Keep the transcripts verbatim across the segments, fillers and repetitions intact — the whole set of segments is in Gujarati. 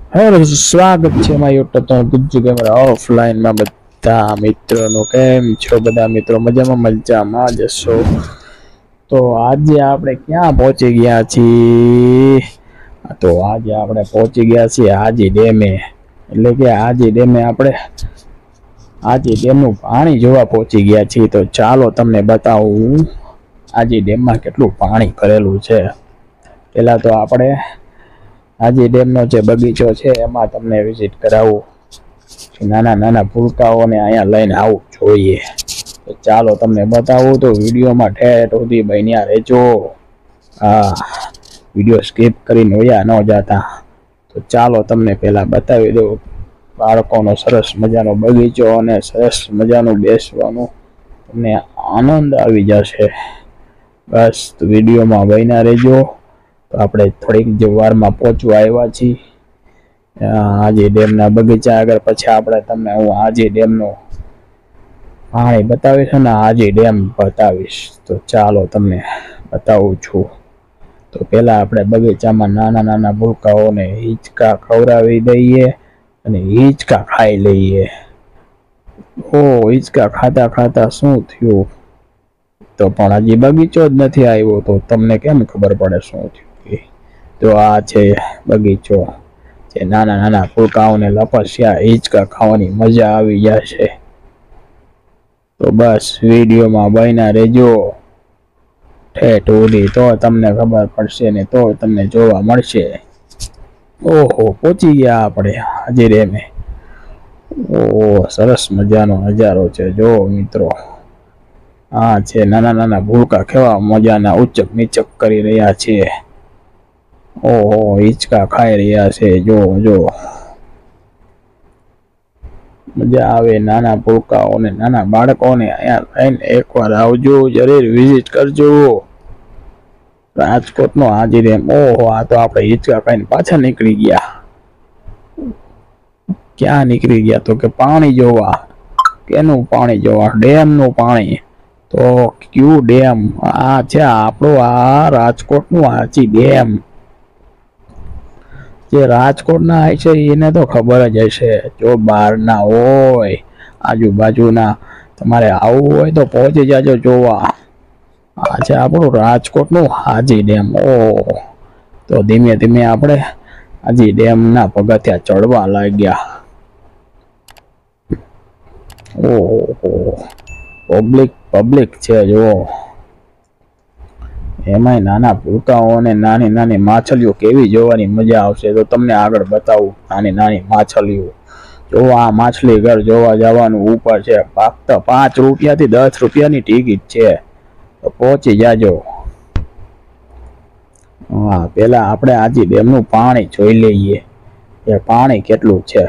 હેલો, સ્વાગત છે મારા YouTube channel Gujju gamer offline માં બધા મિત્રોનું કેમ છો? બધા મિત્રો મજામાં મજામાં જ છો? તો આજે આપણે ક્યાં પહોંચી ગયા છીએ? તો આજે આપણે પહોંચી ગયા છીએ હાજી ડેમે, એટલે કે હાજી ડેમે આપણે હાજી ડેમનું પાણી જોવા પહોંચી ગયા છીએ. તો ચાલો તમને બતાવું હાજી ડેમમાં કેટલું પાણી ભરેલું છે. પેલા તો આપણે હાજી ડેમનો જે બગીચો છે એમાં તમને વિઝિટ કરાવું. નાના નાના ભૂલકાઓને અહીંયા લઈને આવું જોઈએ. તો ચાલો તમને બતાવું. તો વિડીયોમાં ઠેઠ સુધી બન્યા રહેજો. હા, વિડીયો સ્કીપ કરીને વયા ન જતા. તો ચાલો તમને પહેલા બતાવી દઉં બાળકોનો સરસ મજાનો બગીચો અને સરસ મજાનું બેસવાનું તમને આનંદ આવી જશે. બસ વિડીયોમાં બન્યા રહેજો. તો આપણે થોડીક જ વારમાં પહોંચવા આવ્યા છીએ હાજી ડેમના બગીચા આગળ. પછી આપણે તમને હું હાજી ડેમનું પાણી બતાવીશ અને હાજી ડેમ બતાવીશ. તો ચાલો તમને બતાવું છું. તો પહેલા આપણે બગીચામાં નાના નાના ભૂલકાઓને હિંચકા ખવડાવી દઈએ અને હિંચકા ખાઈ લઈએ. ઓ હિંચકા ખાતા ખાતા શું થયું? તો પણ હજી બગીચો જ નથી આવ્યો, તો તમને કેમ ખબર પડે શું થયું? તો આ છે બગીચો, જે નાના નાના ફૂલકાઓને લપસ્યા હિંચકા ખાવાની મજા આવી જશે. તો બસ વિડીયોમાં બન્યા રહેજો ઠેઠ સુધી, તો તમને ખબર પડશે ને તો તમને જોવા મળશે. ઓહો, પહોંચી ગયા આપણે હાજી ડેમે. ઓહો, સરસ મજાનો નજારો છે. જો મિત્રો, આ છે નાના નાના ભૂલકા કેવા મજાના ઉચક નીચક કરી રહ્યા છે. ઓહો, હિંચકા ખાઈ રહ્યા છે. જો જો મજા આવે. નાના ભૂલકાઓને નાના બાળકોને અહીંયા લઈને એકવાર આવજો, જરૂર વિઝિટ કરજો રાજકોટનો હાજી ડેમ. ઓહો, આ તો આપણે હિંચકા ખાઈને પાછા નીકળી ગયા. ક્યાં નીકળી ગયા? તો કે પાણી જોવા. કેનું પાણી જોવા? ડેમનું પાણી. તો ક્યુ ડેમ? આ છે આપણો આ રાજકોટનું હાજી ડેમ. જે રાજકોટના હશે એને તો ખબર જ હશે. જો બહારના હોય આજુબાજુના તમારે આવવું હોય તો પહોંચી જાજો જોવા. આ છે આપણું રાજકોટનું હાજી ડેમ. ઓહ, તો ધીમે ધીમે આપણે હાજી ડેમના પગથિયા ચડવા લાગ્યા. ઓહો, પબ્લિક પબ્લિક છે જો. એમાંય નાના ભૂલકાઓ અને નાની નાની માછલીઓ કેવી જોવાની મજા આવશે. તો તમને આગળ બતાવું નાની નાની માછલીઓ. જો આ માછલી ઘર જોવા જવાનું ઉપર છે. ફક્ત પાંચ રૂપિયાથી દસ રૂપિયાની ટિકિટ છે. તો પહોંચી જાજો. હા, પેલા આપણે હાજી ડેમનું પાણી જોઈ લઈએ કે પાણી કેટલું છે.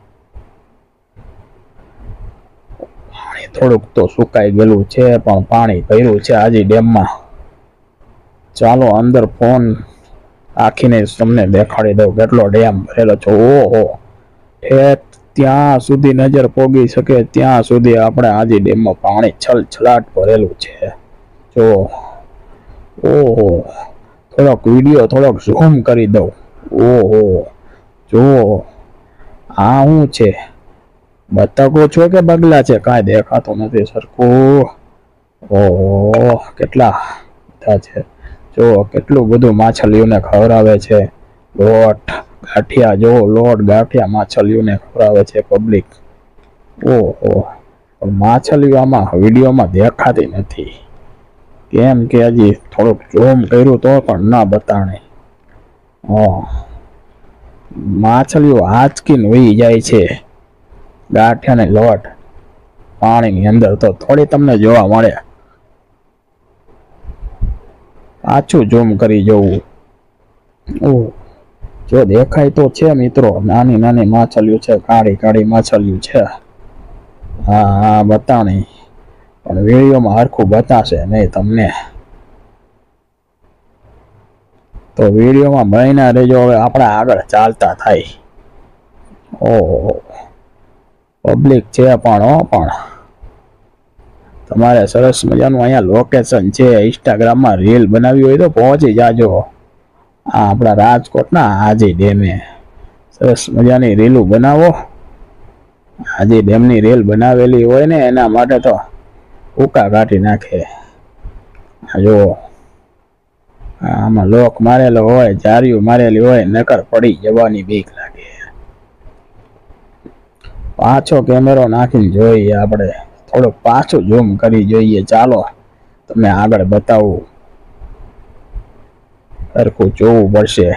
પાણી થોડુંક તો સુકાઈ ગયેલું છે, પણ પાણી ભર્યું છે હાજી ડેમમાં. ચાલો અંદર ફોન રાખીને તમને દેખાડી દઉં કેટલો ડેમ ભરેલો છે. ઓહો, ઠેઠ ત્યાં સુધી નજર પોગી શકે ત્યાં સુધી આપણે હાજી ડેમમાં પાણી છલછલાટ ભરેલું છે. જો ઓહો, થોડોક વિડીયો થોડોક ઝૂમ કરી દઉં. ઓહો, જો આ શું છે? બતકો છો કે બગલા છે? કાંઈ દેખાતું નથી સરખું. ઓહો, કેટલા બધા છે. જો કેટલું બધું માછલીઓને ખવડાવે છે. લોટ ગાંઠિયા, જો લોટ ગાંઠિયા માછલીઓને ખવડાવે છે પબ્લિક. ઓહો, માછલીઓ આમાં વિડીયોમાં દેખાતી નથી. કેમ કે હજી થોડુંક ઝૂમ કર્યું તો પણ ના બતાણે. હા, માછલીઓ આંચકીને વહી જાય છે ગાંઠિયાને લોટ પાણીની અંદર. તો થોડી તમને જોવા મળે. પાછું ઝૂમ કરી જોવું. ઓહ, જો દેખાય તો છે મિત્રો. નાની નાની માછલીઓ છે, કાળી કાળી માછલીઓ છે. હા હા, બતાણી, પણ વિડીયોમાં હરખું બતાશે નહીં તમને. તો વિડીયોમાં બન્યા રહેજો. હવે આપણે આગળ ચાલતા થાય. ઓહો, પબ્લિક છે પણ હો પણ તમારે સરસ મજાનું અહીંયા લોકેશન છે. ઇન્સ્ટાગ્રામમાં રીલ બનાવી હોય તો પહોંચી જાજો. આ આપણા રાજકોટના હાજી ડેમે સરસ મજાની રીલું બનાવો. આજે ડેમની રેલ બનાવેલી હોય ને એના માટે તો ઉકા કાઢી નાખે. જો આમાં લોક મારેલો હોય, જારીઓ મારેલી હોય, નકર પડી જવાની બીક લાગે. પાછો કેમેરો નાખીને જોઈએ આપણે, થોડુંક પાછું ઝૂમ કરી જોઈએ. ચાલો તમને આગળ બતાવું, સરખું જોવું પડશે.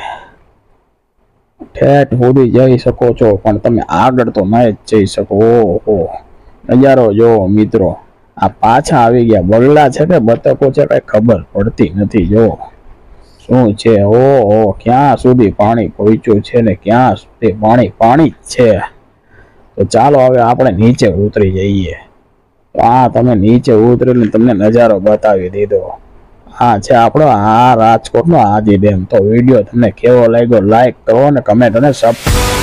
ઠેઠ સુધી જઈ શકો છો પણ તમે આગળ તો નહીં જ જઈ શકો. ઓહો નજારો જોવો મિત્રો. આ પાછા આવી ગયા. બગલા છે કે બતકો છે કઈ ખબર પડતી નથી. જો શું છે, ઓહો ક્યાં સુધી પાણી પહોંચ્યું છે ને ક્યાં સુધી પાણી પાણી જ છે. તો ચાલો હવે આપણે નીચે ઉતરી જઈએ. તો આ તમે નીચે ઉતરીને તમને નજારો બતાવી દીધો. હા છે આપણો આ રાજકોટનો આજી ડેમ. તો વિડીયો તમને કેવો લાગ્યો લાઈક કરો અને કમેન્ટ અને સબ